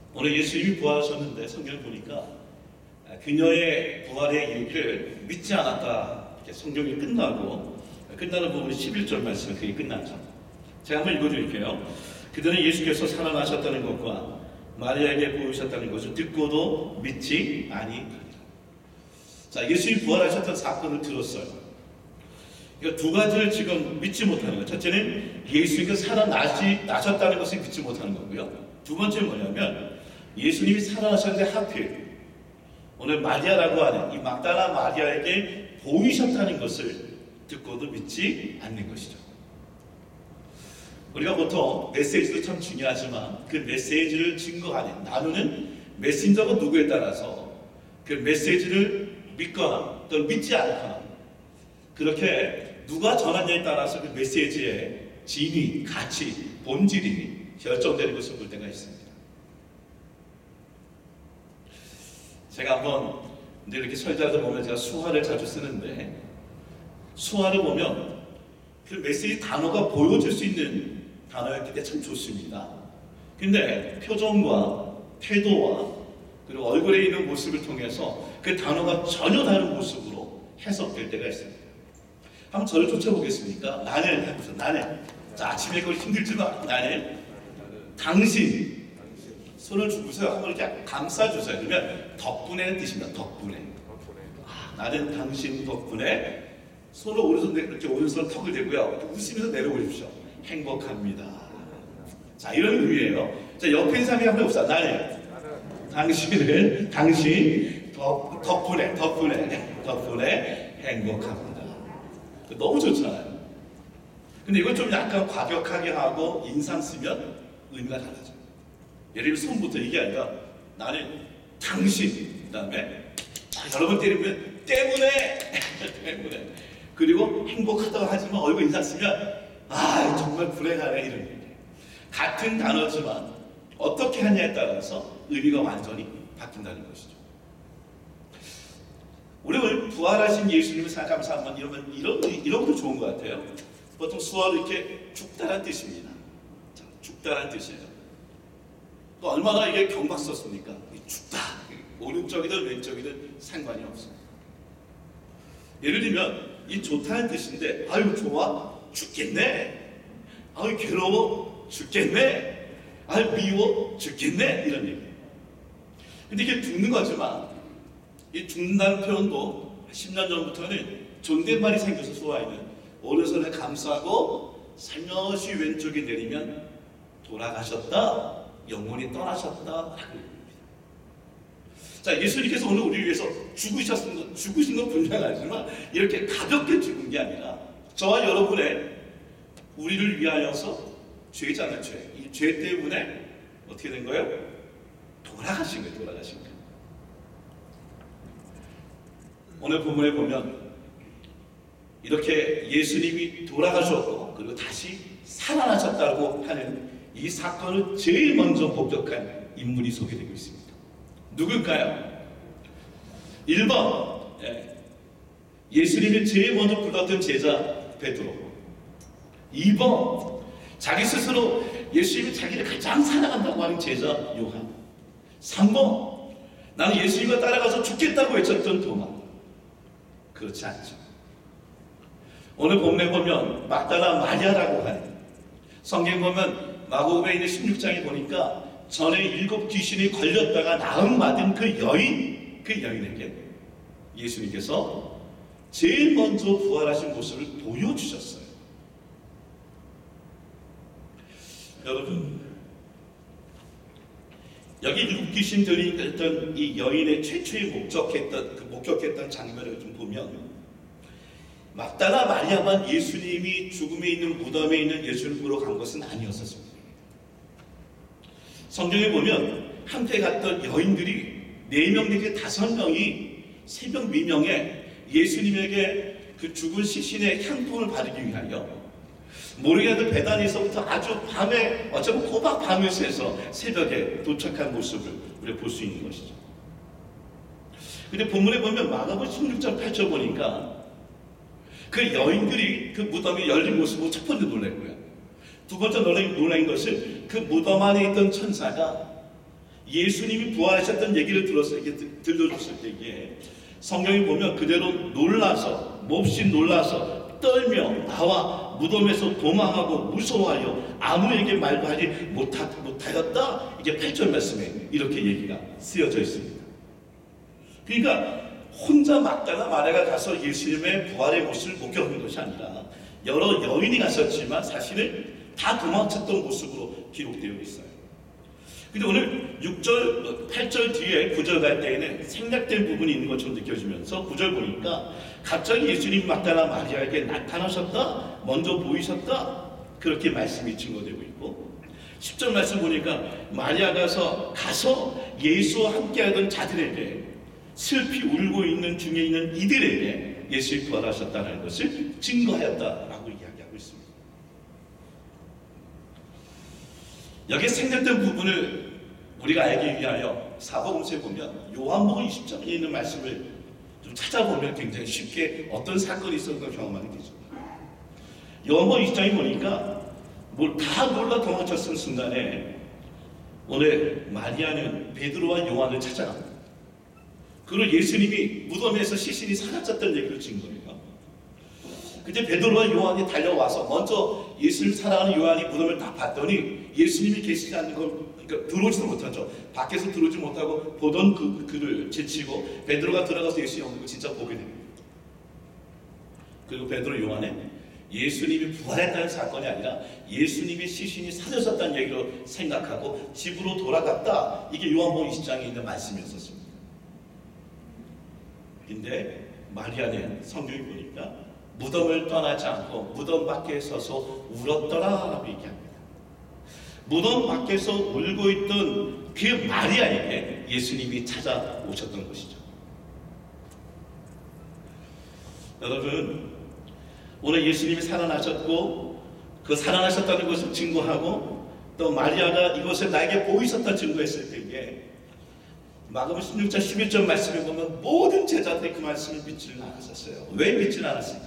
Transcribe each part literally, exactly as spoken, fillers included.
오늘 예수님이 부활하셨는데 성경을 보니까 그녀의 부활의 이유를 믿지 않았다. 이렇게 성경이 끝나고 끝나는 부분이 십일 절 말씀은 그게 끝나죠. 제가 한번 읽어드릴게요. 그들은 예수께서 살아나셨다는 것과 마리아에게 보이셨다는 것을 듣고도 믿지 아니하니라. 자, 예수님이 부활하셨던 사건을 들었어요. 그러니까 두 가지를 지금 믿지 못하는 거예요. 첫째는 예수님께서 살아나셨다는 것을 믿지 못하는 거고요. 두 번째는 뭐냐면 예수님이 살아나셨는데 하필 오늘 마리아라고 하는 이 막달라 마리아에게 보이셨다는 것을 듣고도 믿지 않는 것이죠. 우리가 보통 메시지도 참 중요하지만 그 메시지를 증거하는 나누는 메신저가 누구에 따라서 그 메시지를 믿거나 또는 믿지 않거나 그렇게 누가 전하냐에 따라서 그 메시지의 진위, 가치, 본질이 결정되는 것을 볼 때가 있습니다. 제가 한번 늘 이렇게 설자들 보면 제가 수화를 자주 쓰는데 수화를 보면 그 메시지 단어가 보여줄 수 있는 단어였기 때문에 참 좋습니다. 근데 표정과 태도와 그리고 얼굴에 있는 모습을 통해서 그 단어가 전혀 다른 모습으로 해석될 때가 있습니다. 한번 저를 쫓아보겠습니까? 나는 해보세요. 나는. 자, 아침에 그걸 힘들지만 나는 당신 손을 주고서 한번 이렇게 감싸주세요. 그러면 덕분에는 뜻입니다. 덕분에. 아, 나는 당신 덕분에 손을 오른손 이렇게 오른손 턱을 대고요. 웃으면서 내려올리십시오. 행복합니다. 자, 이런 의미예요. 자, 옆에 있는 사람이 한번 해봅시다. 나는 당신은 당신 덕, 덕분에 덕분에 덕분에 행복합니다. 너무 좋잖아요. 근데 이건 좀 약간 과격하게 하고 인상 쓰면 의미가 달라져요. 예를 들면 손부터 이게 아니라 나는 당신 그 다음에 여러 번 때리면 때문에 때문에 그리고 행복하다고 하지만 얼굴 인상 쓰면 아 정말 불행하네 이런 얘기. 같은 단어지만 어떻게 하냐에 따라서 의미가 완전히 바뀐다는 것이죠. 우리 오늘 부활하신 예수님을 생각하면서 한번 이러면 이런 이런 것도 좋은 것 같아요. 보통 수화로 이렇게 죽다란 뜻입니다. 자, 죽다란 뜻이에요. 또 얼마나 이게 경박 썼습니까? 죽다. 오른쪽이든 왼쪽이든 상관이 없어요. 예를 들면 이 좋다는 뜻인데 아유 좋아 죽겠네. 아유 괴로워 죽겠네. 아유 미워 죽겠네 이런 얘기. 근데 이게 죽는 거지만 이 죽는다는 표현도 십 년 전부터는 존댓말이 생겨서 수화에는 오른손에 감싸고 살며시 왼쪽에 내리면 돌아가셨다, 영원히 떠나셨다. 자, 예수님께서 오늘 우리를 위해서 죽으셨은 것, 죽으신 건 분명하지만 이렇게 가볍게 죽은 게 아니라 저와 여러분의 우리를 위하여서 죄잖아요, 죄. 이 죄 때문에 어떻게 된 거예요? 돌아가신 거예요, 돌아가신 거예요. 오늘 본문에 보면 이렇게 예수님이 돌아가셨고 그리고 다시 살아나셨다고 하는 이 사건을 제일 먼저 목격한 인물이 소개되고 있습니다. 누굴까요? 일 번 예수님이 제일 먼저 불렀던 제자 베드로. 이 번 자기 스스로 예수님이 자기를 가장 사랑한다고 하는 제자 요한. 삼 번 나는 예수님과 따라가서 죽겠다고 외쳤던 도마. 그렇지 않죠. 오늘 본문에 보면 막달라 마리아라고 하는 성경 보면 마고복음에 있는 십육 장에 보니까 전에 일곱 귀신이 걸렸다가 나음 받은 그 여인, 그 여인에게 예수님께서 제일 먼저 부활하신 모습을 보여주셨어요. 여러분, 여기 일곱 귀신들이 했던 이 여인의 최초의 목적했던 그 목격했던 장면을 좀 보면 막달라 마리아만 예수님이 죽음에 있는 무덤에 있는 예수를 보러 간 것은 아니었었습니다. 성경에 보면 함께 갔던 여인들이 네 명 내지 다섯 명이 새벽 미명에 예수님에게 그 죽은 시신의 향품을 바르기 위하여 모리아들 베다니에서부터 아주 밤에 어쩌면 꼬박 밤을 새서 새벽에 도착한 모습을 우리가 볼 수 있는 것이죠. 근데 본문에 보면 마가복음 십육 장 팔 절 보니까 그 여인들이 그 무덤이 열린 모습으로 첫 번째 놀랐고요. 두 번째 놀란, 놀란 것은 그 무덤 안에 있던 천사가 예수님이 부활하셨던 얘기를 들었을 이렇게 들려줬을 때에 성경이 보면 그대로 놀라서 몹시 놀라서 떨며 나와 무덤에서 도망하고 무서워하여 아무에게 말도 하지 못하, 못하였다. 이게 팔 절 말씀에 이렇게 얘기가 쓰여져 있습니다. 그러니까 혼자 막다나 마리아가 가서 예수님의 부활의 모습을 목격한 것이 아니라 여러 여인이 갔었지만 사실은 다 도망쳤던 모습으로 기록되어 있어요. 근데 오늘 육 절, 팔 절 뒤에 구 절 갈 때에는 생략된 부분이 있는 것처럼 느껴지면서 구 절 보니까 갑자기 예수님 막다나 마리아에게 나타나셨다, 먼저 보이셨다, 그렇게 말씀이 증거되고 있고, 십 절 말씀 보니까 마리아가 가서, 가서 예수와 함께하던 자들에게, 슬피 울고 있는 중에 있는 이들에게 예수의 부활하셨다는 것을 증거하였다라고 이야기하고 있습니다. 여기에 생략된 부분을 우리가 알기 위하여 사복음서에 보면 요한복음 이십 장에 있는 말씀을 좀 찾아보면 굉장히 쉽게 어떤 사건이 있었는가 경험하게 되죠. 요한복음 이십 장에 보니까 뭘 다 놀라 도망쳤을 순간에 오늘 마리아는 베드로와 요한을 찾아갑니다. 그리고 예수님이 무덤에서 시신이 사라졌다는 얘기를 진 거예요. 그때 베드로와 요한이 달려와서 먼저 예수를 사랑하는 요한이 무덤을 딱 봤더니 예수님이 계시지 않는 걸, 그러니까 들어오지도 못하죠. 밖에서 들어오지 못하고 보던 그 그를 제치고 베드로가 들어가서 예수님 없는 걸 진짜 보게 됩니다. 그리고 베드로 요한은 예수님이 부활했다는 사건이 아니라 예수님의 시신이 사라졌다는 얘기로 생각하고 집으로 돌아갔다. 이게 요한복음 이십 장에 있는 말씀이었습니다. 근데 마리아는 성경이 보니까 무덤을 떠나지 않고 무덤 밖에 서서 울었더라라고 얘기합니다. 무덤 밖에서 울고 있던 그 마리아에게 예수님이 찾아오셨던 것이죠. 여러분, 오늘 예수님이 살아나셨고 그 살아나셨다는 것을 증거하고 또 마리아가 이것을 나에게 보이셨다 증거했을 때에 마가복음 십육 장 십일 절 말씀에 보면 모든 제자들이 그 말씀을 믿지는 않았었어요. 왜 믿지는 않았을까?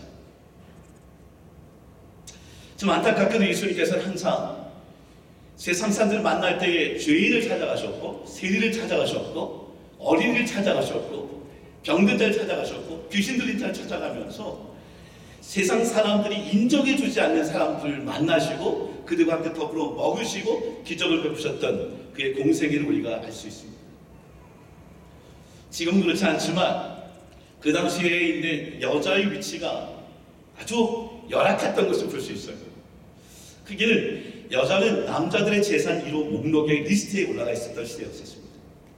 좀 안타깝게도 예수님께서는 항상 세상 사람들을 만날 때에 죄인을 찾아가셨고 세리를 찾아가셨고 어린이를 찾아가셨고 병든 자를 찾아가셨고 귀신 들린 자를 찾아가면서 세상 사람들이 인정해주지 않는 사람들을 만나시고 그들과 함께 더불어 먹으시고 기적을 베푸셨던 그의 공생애를 우리가 알 수 있습니다. 지금은 그렇지 않지만 그 당시에 있는 여자의 위치가 아주 열악했던 것을 볼 수 있어요. 그게는 여자는 남자들의 재산 일 호 목록의 리스트에 올라가 있었던 시대였습니다.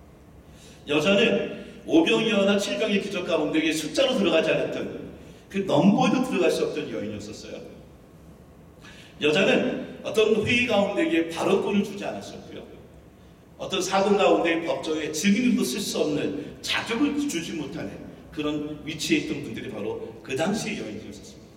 여자는 오병이어나 칠병의 기적 가운데 숫자로 들어가지 않았던 그 넘버에도 들어갈 수 없던 여인이었었어요. 여자는 어떤 회의 가운데에 발언권을 주지 않았었고요. 어떤 사건 가운데 법정에 증인으로도 쓸 수 없는 자격을 주지 못하는 그런 위치에 있던 분들이 바로 그 당시의 여인들이었습니다.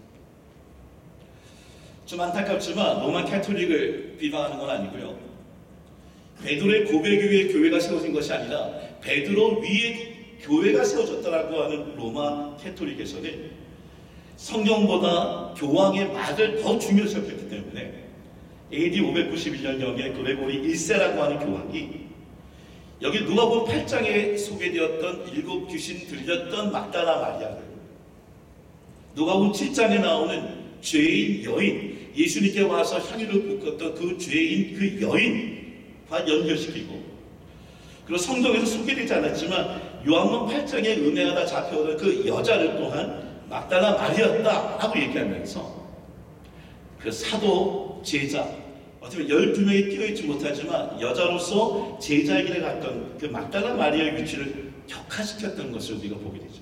좀 안타깝지만 로마 캐톨릭을 비방하는 건 아니고요. 베드로의 고백 위에 교회가 세워진 것이 아니라 베드로 위에 교회가 세워졌다라고 하는 로마 캐톨릭에서는 성경보다 교황의 말을 더 중요시 여겼기 때문에 에이디 오백구십일 년경에 그레고리 일 세라고 하는 교황이 여기 누가복음 팔 장에 소개되었던 일곱 귀신 들렸던 막달라 마리아를 누가복음 칠 장에 나오는 죄인 여인, 예수님께 와서 향유를 붓었던 그 죄인 그 여인과 연결시키고, 그리고 성경에서 소개되지 않았지만 요한복음 팔 장에 은혜하다 잡혀오는 그 여자를 또한 막달라 마리아였다라고 얘기하면서 그 사도 제자, 어쩌면 열두 명이 뛰어있지 못하지만 여자로서 제자의 길에 갔던 그 막달라 마리아의 위치를 격화시켰던 것을 우리가 보게 되죠.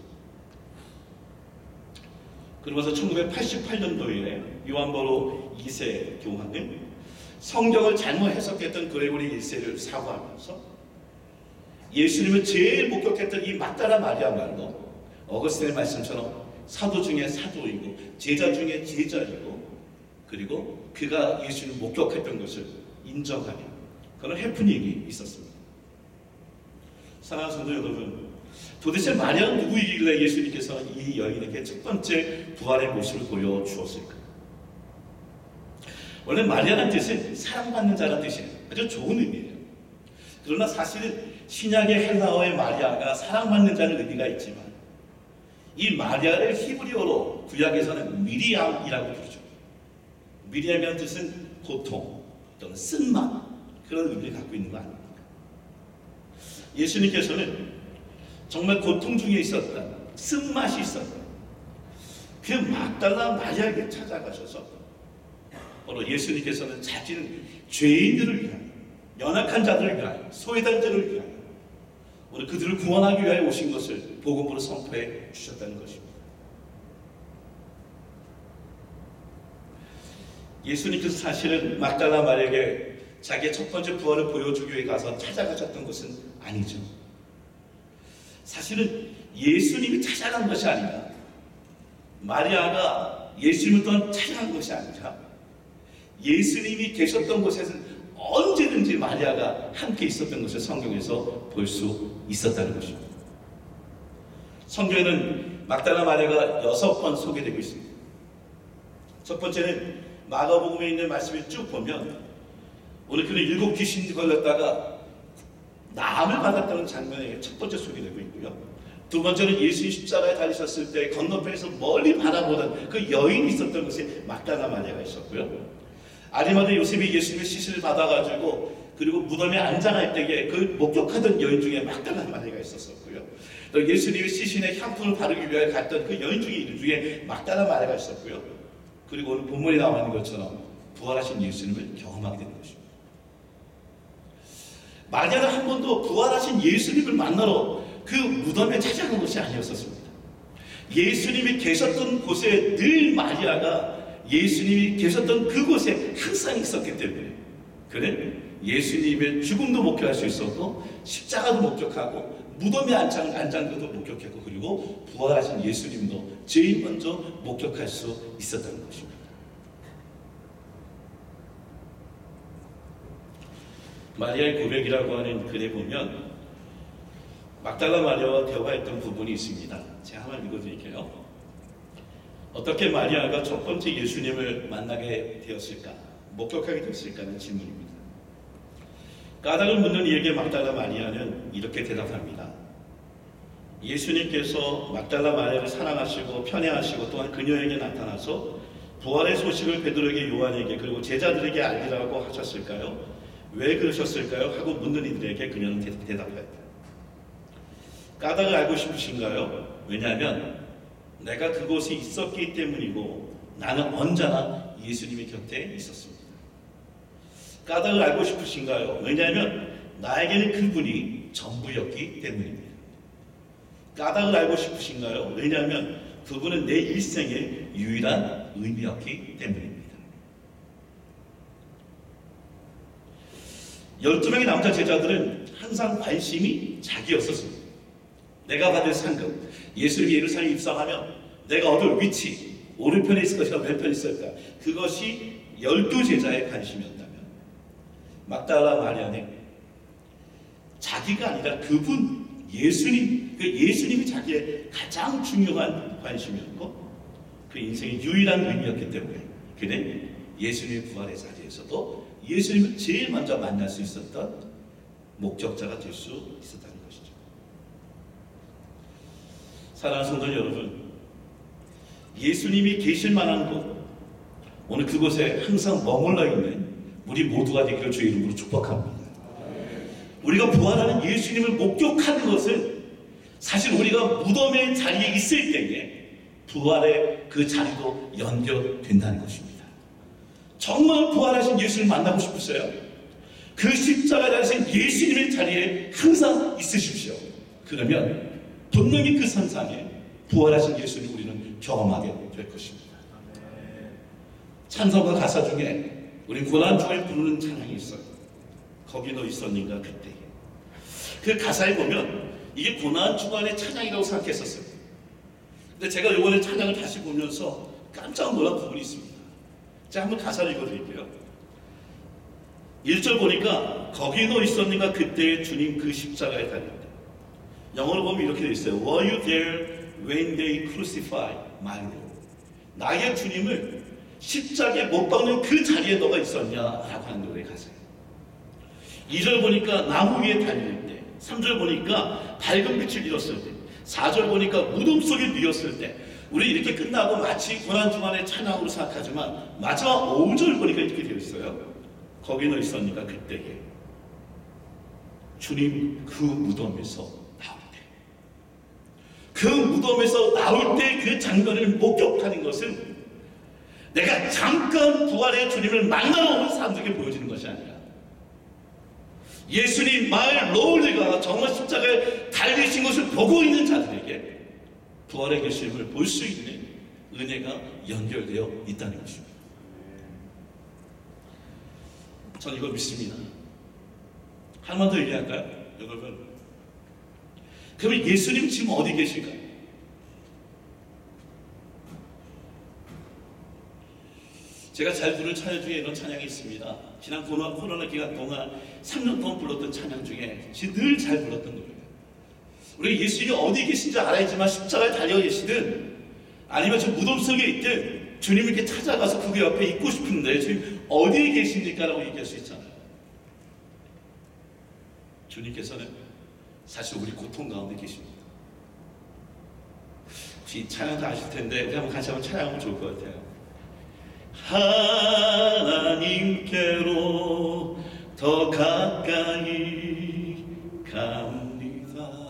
그러면서 천구백팔십팔 년도에 요한보로 이 세 교황은 성경을 잘못 해석했던 그레고리 일 세를 사과하면서 예수님을 제일 목격했던 이 막달라 마리아말로 어거스틴의 말씀처럼 사도 중에 사도이고 제자 중에 제자이고 그리고 그가 예수님을 목격했던 것을 인정하는 그런 해프닝이 있었습니다. 사랑하는 성도 여러분, 도대체 마리아는 누구이길래 예수님께서 이 여인에게 첫 번째 부활의 모습을 보여주었을까? 원래 마리아라는 뜻은 사랑받는 자라는 뜻이에요. 아주 좋은 의미예요. 그러나 사실은 신약의 헬라어의 마리아가 사랑받는 자는 의미가 있지만 이 마리아를 히브리어로 구약에서는 미리암이라고 부르죠. 미리암이라는 뜻은 고통 또는 쓴맛, 그런 의미를 갖고 있는 거 아닙니까? 예수님께서는 정말 고통 중에 있었다, 쓴맛이 있었다, 그 막달라 마리아에게 찾아가셔서 바로 예수님께서는 자기는 죄인들을 위하여, 연약한 자들을 위하여, 소외된 자들을 위하여 오늘 그들을 구원하기 위하여 오신 것을 복음으로 선포해 주셨다는 것입니다. 예수님께서 사실은 막달라 마리아에게 자기의 첫 번째 부활을 보여주기 위해 가서 찾아가셨던 것은 아니죠. 사실은 예수님이 찾아간 것이 아니라 마리아가 예수님을 또한 찾아간 것이 아니라 예수님이 계셨던 곳에서는 언제든지 마리아가 함께 있었던 것을 성경에서 볼 수 있었다는 것입니다. 성경에는 막달라 마리아가 여섯 번 소개되고 있습니다. 첫 번째는 마가복음에 있는 말씀을 쭉 보면 오늘 그는 일곱 귀신이 걸렸다가 나음을 받았다는 장면이 첫 번째 소개되고 있고요. 두 번째는 예수님 십자가에 달리셨을 때 건너편에서 멀리 바라보던 그 여인이 있었던 곳에 막달라 마리아가 있었고요. 아리마다 요셉이 예수님의 시신을 받아가지고 그리고 무덤에 앉아갈 때에 그 목격하던 여인 중에 막달라 마리아가 있었었고요. 또 예수님의 시신에 향품을 바르기 위해 갔던 그 여인 중에 이들 중에 막달라 마리아가 있었고요. 그리고 오늘 본문에 나와 있는 것처럼 부활하신 예수님을 경험하게 되는 것입니다. 마리아는 한 번도 부활하신 예수님을 만나러 그 무덤에 찾아간 것이 아니었었습니다. 예수님이 계셨던 곳에 늘 마리아가 예수님이 계셨던 그곳에 항상 있었기 때문에 그는 예수님의 죽음도 목격할 수 있었고 십자가도 목격하고 무덤에 앉은 것도 목격했고 그리고 부활하신 예수님도 제일 먼저 목격할 수 있었다는 것입니다. 마리아의 고백이라고 하는 글에 보면 막달라 마리아와 대화했던 부분이 있습니다. 제가 한번 읽어드릴게요. 어떻게 마리아가 첫 번째 예수님을 만나게 되었을까? 목격하게 되었을까는 질문입니다. 까닭을 묻는 이에게 막달라 마리아는 이렇게 대답합니다. 예수님께서 막달라 마리아를 사랑하시고 편애하시고 또한 그녀에게 나타나서 부활의 소식을 베드로에게 요한에게 그리고 제자들에게 알리라고 하셨을까요? 왜 그러셨을까요? 하고 묻는 이들에게 그녀는 대답했다. 까닭을 알고 싶으신가요? 왜냐하면 내가 그곳에 있었기 때문이고 나는 언제나 예수님의 곁에 있었습니다. 까닭을 알고 싶으신가요? 왜냐하면 나에게는 그분이 전부였기 때문입니다. 까닭을 알고 싶으신가요? 왜냐하면 그분은 내 일생의 유일한 의미였기 때문입니다. 열두 명의 남자 제자들은 항상 관심이 자기였었습니다. 내가 받을 상급, 예수님이 예루살렘에 입성하면 내가 얻을 위치, 오른편에 있을 것이나 왼편에 있을까? 그것이 열두 제자의 관심이었다면 막달라 마리아는 자기가 아니라 그분, 예수님, 그 예수님이 자기의 가장 중요한 관심이었고 그 인생의 유일한 의미였기 때문에 그는 예수님의 부활의 자리에서도 예수님을 제일 먼저 만날 수 있었던 목적자가 될 수 있었다는 것이죠. 사랑하는 성도 여러분, 예수님이 계실 만한 곳, 오늘 그곳에 항상 머물러 있는 우리 모두가 되기를 주의 이름으로 축복합니다. 우리가 부활하는 예수님을 목격하는 것은 사실 우리가 무덤의 자리에 있을 때에 부활의 그 자리도 연결된다는 것입니다. 정말 부활하신 예수님을 만나고 싶으세요? 그 십자가 자리에 예수님의 자리에 항상 있으십시오. 그러면 분명히 그 선상에 부활하신 예수님을 우리는 경험하게 될 것입니다. 찬송가 가사 중에 우리 고난주에 부르는 찬양이 있어요. 거기 너 있었는가 그때. 그 가사에 보면 이게 고난주간의 찬양이라고 생각했었어요. 근데 제가 이번에 찬양을 다시 보면서 깜짝 놀란 부분이 있습니다. 제가 한번 가사를 읽어드릴게요. 일 절 보니까 거기 너 있었는가 그때 주님 그 십자가에 달릴 때. 영어로 보면 이렇게 되어 있어요. Were you there when they crucified my Lord? 나의 주님을 십자가에 못 박는 그 자리에 너가 있었냐라고 하는 노래 가사예요. 이 절 보니까 나무 위에 달릴 때, 삼 절 보니까 밝은 빛을 잃었을 때, 사 절 보니까 무덤 속에 누웠을 때. 우리 이렇게 끝나고 마치 고난주간의 찬양으로 생각하지만 마지막 오 절 보니까 이렇게 되어 있어요. 거기 너 있었니까 그때에 주님 그 무덤에서 나올 때, 그 무덤에서 나올 때 그 장면을 목격하는 것은 내가 잠깐 부활의 주님을 만나러 온 사람들에게 보여지는 것이 아니라 예수님 마을 로울리가 정말 십자가에 달리신 것을 보고 있는 자들에게 부활의 결실을 볼 수 있는 은혜가 연결되어 있다는 것입니다. 저는 이걸 믿습니다. 하나만 더 얘기할까요? 여러분, 그러면 예수님 지금 어디 계실까요? 제가 잘 부르는 찬양 중에 이런 찬양이 있습니다. 지난 코로나, 코로나 기간 동안 삼 년 동안 불렀던 찬양 중에 늘 잘 불렀던 노래예요. 우리 예수님이 어디 계신지 알아야지만 십자가에 달려 계시든 아니면 저 무덤 속에 있든 주님께 찾아가서 그 옆에 있고 싶은데 주님 어디에 계십니까? 라고 얘기할 수 있잖아요. 주님께서는 사실 우리 고통 가운데 계십니다. 혹시 찬양 다 아실 텐데 우리 한번 같이 한번 찬양하면 좋을 것 같아요. 하나님께로 더 가까이 갑니다.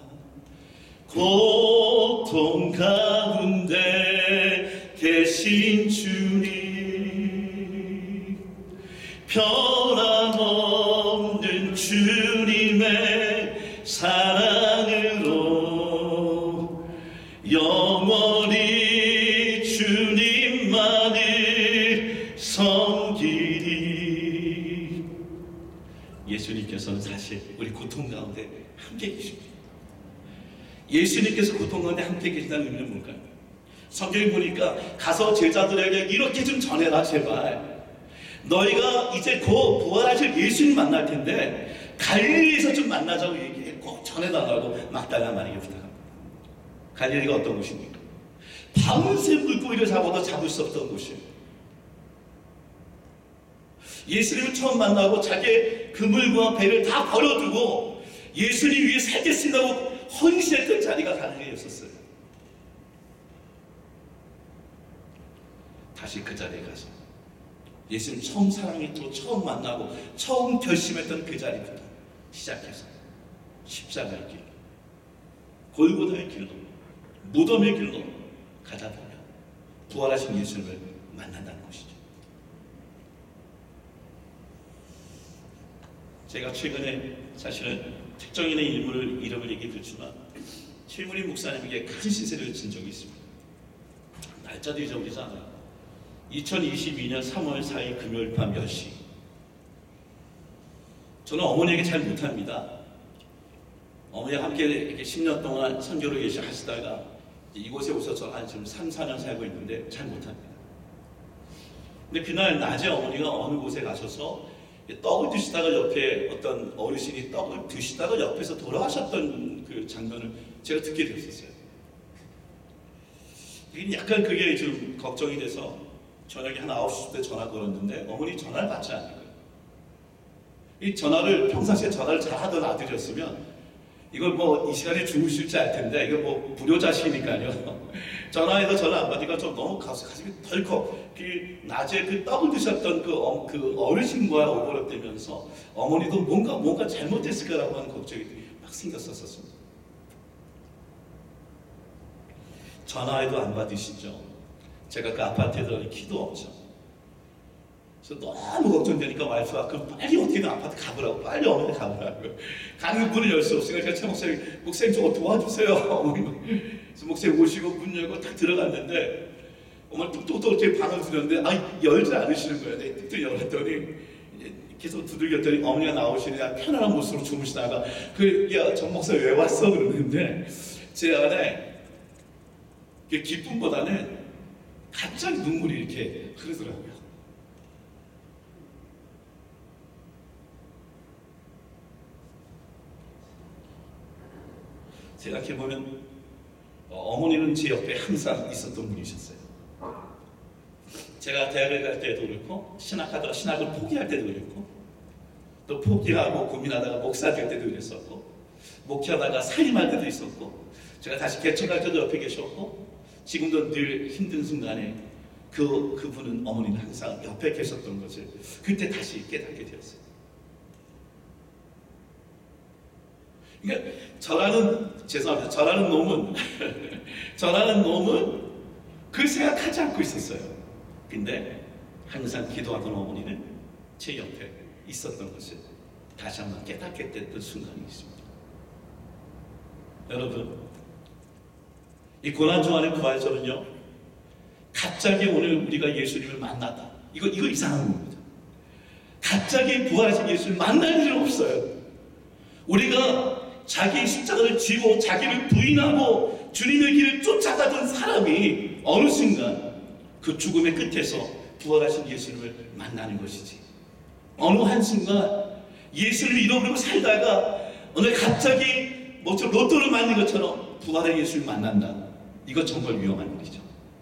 고통 가운데 계신 주님, 변함없는 주님의 사랑으로 영원히 주님만을 섬기리. 예수님께서는 사실 우리 고통 가운데 함께 계십니다. 예수님께서 고통 가운데 함께 계신다는 의미는 뭘까요? 성경에 보니까 가서 제자들에게 이렇게 좀 전해라 제발. 너희가 이제 곧 부활하실 예수님 만날 텐데 갈릴리에서 좀 만나자고 얘기해. 꼭 전해달라고 막달라 마리아에게 부탁합니다. 갈릴리가 어떤 곳입니까? 밤새 물고기를 잡아도 잡을 수 없던 곳이에요. 예수님을 처음 만나고 자기의 그물과 배를 다 버려두고 예수님 위해 살겠습니다고 헌신했던 자리가 갈릴리였었어요. 다시 그 자리에 가서 예수님 처음 사랑했고 처음 만나고 처음 결심했던 그 자리부터 시작해서 십자가의 길, 골고다의 길로, 무덤의 길로 가다 보면 부활하신 예수님을 만난다는 것이죠. 제가 최근에 사실은 특정인의 인물을 이름을 얘기해 드렸지만 최문희 목사님에게 큰 시세를 진 적이 있습니다. 날짜도 잊어버리지 않아요. 이천이십이 년 삼월 사일 금요일 밤 열 시. 저는 어머니에게 잘 못합니다. 어머니와 함께 이렇게 십 년 동안 선교를 계시 하시다가 이곳에 오셔서 한 지금 삼, 사 년 살고 있는데 잘 못합니다. 근데 그날 낮에 어머니가 어느 곳에 가셔서 떡을 드시다가 옆에 어떤 어르신이 떡을 드시다가 옆에서 돌아가셨던 그 장면을 제가 듣게 되었어요. 약간 그게 좀 걱정이 돼서 저녁에 한 아홉 시 때 전화 걸었는데 어머니 전화를 받지 않는 거예요. 이 전화를 평상시에 전화를 잘 하던 아들이었으면 이걸 뭐 이 시간에 주무실지 알 텐데 이거 뭐 불효자시니까요. 전화해서 전화 안 받으니까 좀 너무 가슴이 덜컥. 그 낮에 그 떡을 드셨던 그, 어, 그 어르신과 오버랩되면서 어머니도 뭔가 뭔가 잘못됐을까라고 하는 걱정이 막 생겼었습니다. 전화해도 안 받으시죠. 제가 그 아파트에 들어가니 키도 없죠. 그래서 너무 걱정되니까 와이프가 그럼 빨리 어떻게든 아파트 가보라고, 빨리 어머니 가보라고. 가는 문을 열 수 없으니까 제가 차 목사님, 목사님 저거 도와주세요. 어머니. 그래서 목사님 모시고 문 열고 딱 들어갔는데 어머니 뚝뚝뚝 제 방을 들었는데 아 열지 않으시는 거예요. 내가 뚝뚝 열었더니 계속 두들겼더니 어머니가 나오시니 편안한 모습으로 주무시다가 그 야 정 목사 왜 왔어 그러는데 제 안에 그 기쁨보다는 갑자기 눈물이 이렇게 흐르더라고요. 생각해보면 어머니는 제 옆에 항상 있었던 분이셨어요. 제가 대학을 갈 때도 그렇고 신학하다가 신학을 포기할 때도 그렇고 또 포기하고 고민하다가 목사 될 때도 그랬었고, 목회하다가 사임할 때도 있었고, 제가 다시 개척할 때도 옆에 계셨고, 지금도 늘 힘든 순간에 그, 그분은 어머니는 항상 옆에 계셨던 것을 그때 다시 깨닫게 되었어요. 그러니까 저라는, 죄송합니다. 저라는 놈은, 저라는 놈은 그 생각하지 않고 있었어요. 근데 항상 기도하던 어머니는 제 옆에 있었던 것을 다시 한번 깨닫게 됐던 순간이 있습니다. 여러분, 이 고난주간의 부활절은요, 갑자기 오늘 우리가 예수님을 만났다. 이거, 이거 이상한 겁니다. 갑자기 부활하신 예수를 만날 일은 없어요. 우리가 자기의 십자가를 쥐고 자기를 부인하고 주님의 길을 쫓아가던 사람이 어느 순간 그 죽음의 끝에서 부활하신 예수님을 만나는 것이지. 어느 한순간 예수를 잃어버리고 살다가 오늘 갑자기 뭐처럼 로또를 맞는 것처럼 부활의 예수를 만난다. 이거 정말 위험한 일이죠.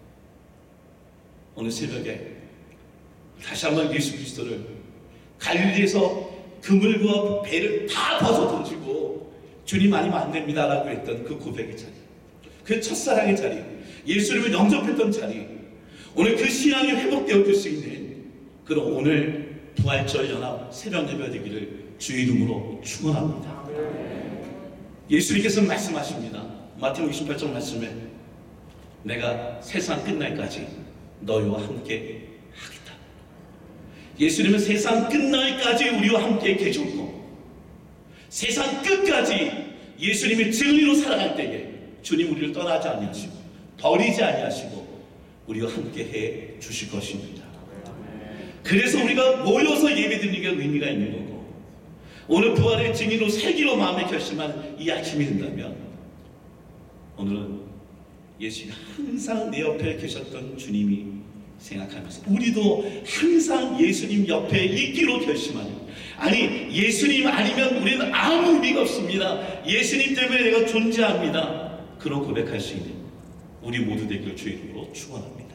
오늘 새벽에 다시 한번 예수 그리스도를 갈릴리에서 그물과 배를 다 벗어 던지고 주님 아니면 안 됩니다 라고 했던 그 고백의 자리, 그 첫사랑의 자리, 예수님을 영접했던 자리, 오늘 그 신앙이 회복되어질 수 있는 그런 오늘 부활절 연합 새벽 예배 되기를 주의 이름으로 축원합니다. 예수님께서 말씀하십니다. 마태복음 이십팔 장 말씀에 내가 세상 끝날까지 너희와 함께 하겠다. 예수님은 세상 끝날까지 우리와 함께 계셨고, 세상 끝까지 예수님이 진리로 살아갈 때에 주님 우리를 떠나지 아니하시고 버리지 아니하시고 우리와 함께 해 주실 것입니다. 그래서 우리가 모여서 예배드리는 게 의미가 있는 거고, 오늘 부활의 증인으로 살기로 마음에 결심한 이 아침이 된다면, 오늘은 예수님이 항상 내 옆에 계셨던 주님이 생각하면서 우리도 항상 예수님 옆에 있기로 결심하는, 아니 예수님 아니면 우리는 아무 의미가 없습니다, 예수님 때문에 내가 존재합니다, 그런 고백할 수 있는 우리 모두 되기를 주의 이름으로 축원합니다.